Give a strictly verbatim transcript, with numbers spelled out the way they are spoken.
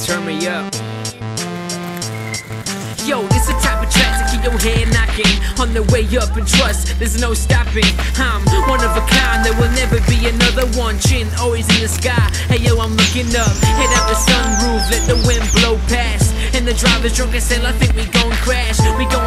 turn me up. Yo, this the type of track to keep your head knocking on the way up, and trust, there's no stopping. I'm one of a kind, there will never be another one. Chin always in the sky, hey yo, I'm looking up. Head out the sunroof, let the wind blow past, and the driver's drunk and still I think we gon' crash. We gon'